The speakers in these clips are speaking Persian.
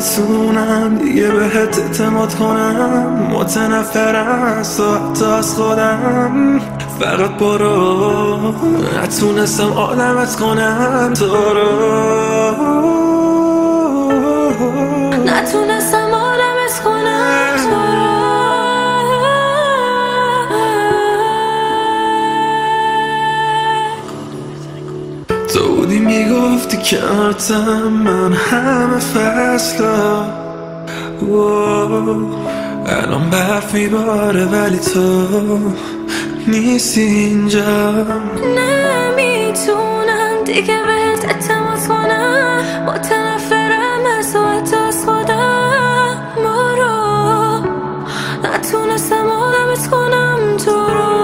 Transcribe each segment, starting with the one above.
نمیتونم دیگه بهت اعتماد کنم، متنفرم از تو حتی از خودم. فقط برو، نتونستم آدمت کنم تو رو، نتونستم آدمت کنم تو رو. تو بودی میگفتی کنارتم من همه فصلا، الان برف میباره ولی تو نیستی اینجا. نمیتونم دیگه بهت اعتماد کنم، متنفرم از تو حتی از خودم. برو، نتونستم آدمت کنم تو رو.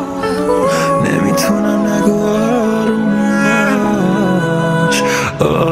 نمیتونم نگو آرومش